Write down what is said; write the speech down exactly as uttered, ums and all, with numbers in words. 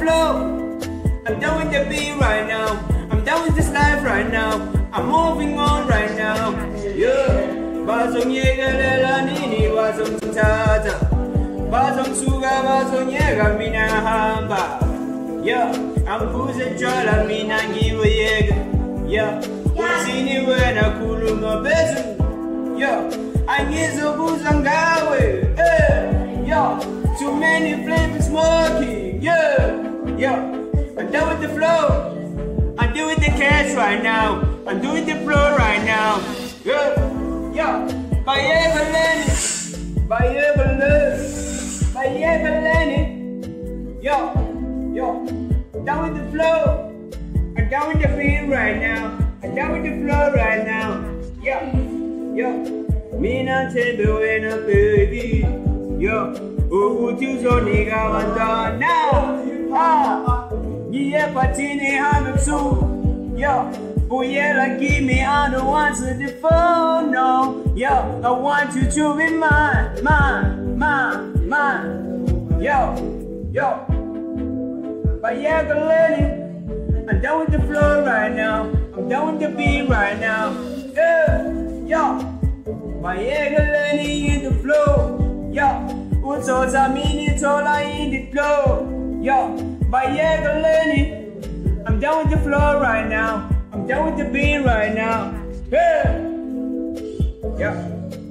flow. I'm done with the beat right now. I'm done with this life right now. I'm moving on right now. Yeah. Bazong yega nini bazong tata. Bazong suga bazong yega mina hamba. Yeah. I'm pushing chola mina give yega. Yeah. Usini wena kulunga bezu. Yeah. I need to buzang gawe. Yeah. Too many flavors smoking. Yeah. Yeah. I'm done with the flow. I'm doing the cash right now. I'm doing the flow right now. Yeah. Yeah. By Evelyn. By Evelyn. By Evelyn. Yo. Yo. I'm down with the flow. I'm down with the beat right now. I'm down with the flow right now. Yeah. Yo. Me not tell you when a baby. Yo. Who would you so nigga want to now? Ah. Yeah, patini I'm so. Yo. Oh yeah, like give me on the ones to the phone, no. Yo, I want you to be mine, mine, mine, mine. Yo, yo. But yeah, go learning. I'm done with the flow right now. I'm done with the beat right now. Yeah, yo. But yeah, go learning in the flow. Yo, what's all I mean? It's all I in the flow. Yo, but yeah, go learning. I'm done with the flow right now. I'm done with the beat right now. Yeah. Yeah.